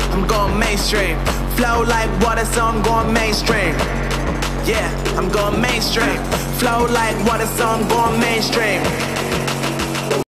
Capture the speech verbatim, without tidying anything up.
I'm going mainstream. Flow like water, so I'm going mainstream. Yeah, I'm going mainstream. Flow like water, so I'm going mainstream.